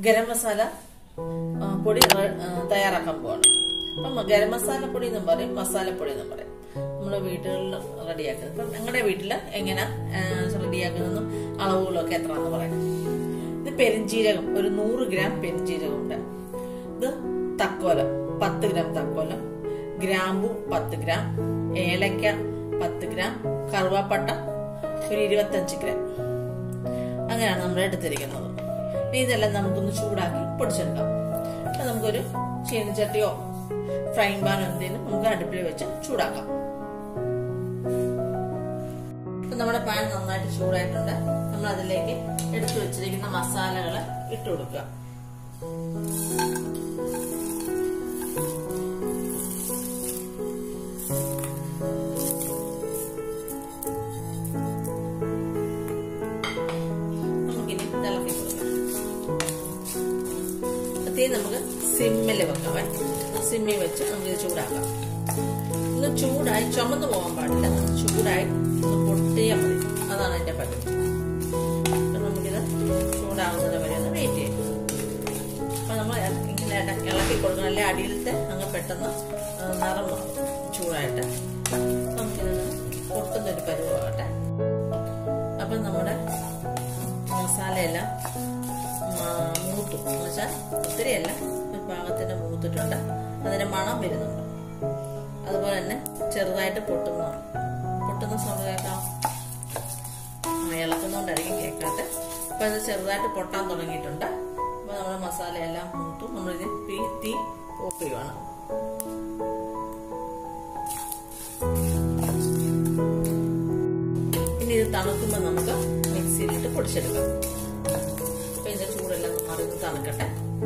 ഗരം മസാല പൊടി തയ്യാറാക്കാൻ പോവാണ്. അപ്പം ഗരം മസാല പൊടി എന്നും പറയും, മസാലപ്പൊടി എന്നും പറയും. നമ്മുടെ വീടുകളിൽ റെഡിയാക്കുന്നത്. അപ്പം ഞങ്ങളുടെ വീട്ടിൽ എങ്ങനെ റെഡിയാക്കുന്നതും അളവുകളൊക്കെ എത്രയാണെന്ന് പറയാം. ഇത് പെരിഞ്ജീരകം, ഒരു 100 ഗ്രാം പെരിഞ്ജീരകം ഉണ്ട്. ഇത് തക്കോലം 10 ഗ്രാം തക്കോലം, ഗ്രാമ്പു 10 ഗ്രാം, ഏലക്ക 10 ഗ്രാം, കറുവാപ്പട്ട ഒരു 25 ഗ്രാം. അങ്ങനെയാണ് നമ്മൾ എടുത്തിരിക്കുന്നത്. ഇതെല്ലാം നമുക്കൊന്ന് ചൂടാക്കി പൊടിച്ചെടുക്കാം. അപ്പൊ നമുക്കൊരു ചീനച്ചട്ടിയോ ഫ്രൈങ് പാനോ എന്തെങ്കിലും നമുക്ക് അടുപ്പിൽ വെച്ച് ചൂടാക്കാം. ഇപ്പൊ നമ്മുടെ പാൻ നന്നായിട്ട് ചൂടായിട്ടുണ്ട്. നമ്മൾ അതിലേക്ക് എടുത്തു വെച്ചിരിക്കുന്ന മസാലകൾ ഇട്ട് കൊടുക്കുക. നമുക്ക് സിമ്മിൽ വെക്കാം. സിമ്മിൽ വെച്ച് നമുക്ക് ചൂടാക്കാം. ഒന്ന് ചൂടായി ചുമന്ന് പോകാൻ പാടില്ല, ചൂടായി പൊട്ടിയാൽ മതി. അതാണ് അതിന്റെ പണി. നമുക്കിത് ചൂടാകുന്നത് വരെ ഒന്ന് വെയിറ്റ് ചെയ്യാം. അപ്പൊ നമ്മൾ ഇങ്ങനെ ഇളക്കി കൊടുക്കണം, അല്ലെ അടിയിലത്തെ അങ്ങ് പെട്ടെന്ന് നിറം ചൂടായിട്ട് നമുക്കിത് പൊട്ടുന്നൊരു പരുവാകട്ടെ. അപ്പൊ നമ്മുടെ മസാലയെല്ലാം മൂത്തു എന്ന് വെച്ചാൽ ഒത്തിരിയല്ല, ഒരു പാകത്തിന് മൂത്തിട്ടുണ്ട്. അതിന്റെ മണം വരുന്നുണ്ട്. അതുപോലെ തന്നെ ചെറുതായിട്ട് പൊട്ടുന്ന സൗണ്ട് കേൾക്കാം. ഇളക്കുന്നുണ്ടായിരിക്കും കേൾക്കാട്ട്. അപ്പൊ ഇത് ചെറുതായിട്ട് പൊട്ടാൻ തുടങ്ങിയിട്ടുണ്ട്. അപ്പൊ നമ്മുടെ മസാലയെല്ലാം മൂത്തു. നമ്മളിത് തീ ഓഫ് ചെയ്യുവാണ്. ഇനി ഇത് തണുക്കുമ്പോൾ നമുക്ക് മിക്സിയിലിട്ട് പൊടിച്ചെടുക്കാം. ചൂടെല്ലാം മറിഞ്ഞ് തണുക്കട്ടെ.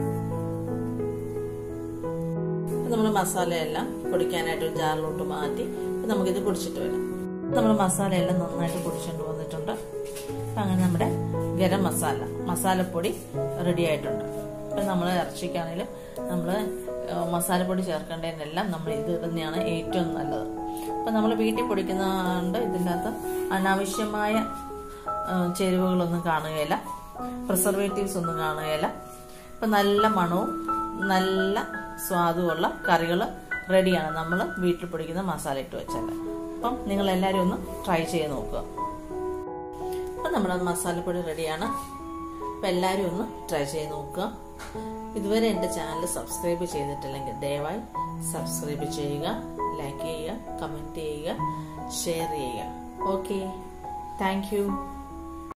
നമ്മൾ മസാലയെല്ലാം പൊടിക്കാനായിട്ട് ഒരു ജാറിലോട്ട് മാറ്റി നമുക്കിത് പൊടിച്ചിട്ട് വരാം. നമ്മൾ മസാലയെല്ലാം നന്നായിട്ട് പൊടിച്ചുകൊണ്ട് വന്നിട്ടുണ്ട്. അങ്ങനെ നമ്മുടെ ഗരം മസാലപ്പൊടി റെഡി ആയിട്ടുണ്ട്. അപ്പൊ നമ്മൾ ഇറച്ചിക്കാണെങ്കിലും നമ്മൾ മസാലപ്പൊടി ചേർക്കേണ്ടതിനെല്ലാം നമ്മൾ ഇത് തന്നെയാണ് ഏറ്റവും നല്ലത്. അപ്പൊ നമ്മൾ വീട്ടിൽ പൊടിക്കുന്നതുകൊണ്ട് ഇതിൻ്റെ അകത്ത് അനാവശ്യമായ ചേരുവകളൊന്നും കാണുകയില്ല, പ്രിസർവേറ്റീവ്സ് ഒന്നും കാണുകയില്ല. അപ്പം നല്ല മണവും നല്ല സ്വാദുമുള്ള കറികൾ റെഡിയാണ് നമ്മൾ വീട്ടിൽ പൊടിക്കുന്ന മസാല ഇട്ട് വെച്ചാൽ. അപ്പം നിങ്ങൾ എല്ലാവരും ഒന്ന് ട്രൈ ചെയ്ത് നോക്കുക. അപ്പം നമ്മുടെ മസാലപ്പൊടി റെഡിയാണ്. അപ്പം എല്ലാവരും ഒന്ന് ട്രൈ ചെയ്ത് നോക്കുക. ഇതുവരെ എൻ്റെ ചാനൽ സബ്സ്ക്രൈബ് ചെയ്തിട്ടില്ലെങ്കിൽ ദയവായി സബ്സ്ക്രൈബ് ചെയ്യുക, ലൈക്ക് ചെയ്യുക, കമൻറ്റ് ചെയ്യുക, ഷെയർ ചെയ്യുക. Okay, thank U.